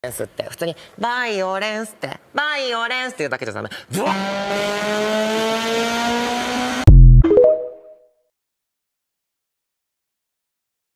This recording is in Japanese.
ンスって普通にバイオレンスってバイオレンスっていうだけじゃダメ。ブワー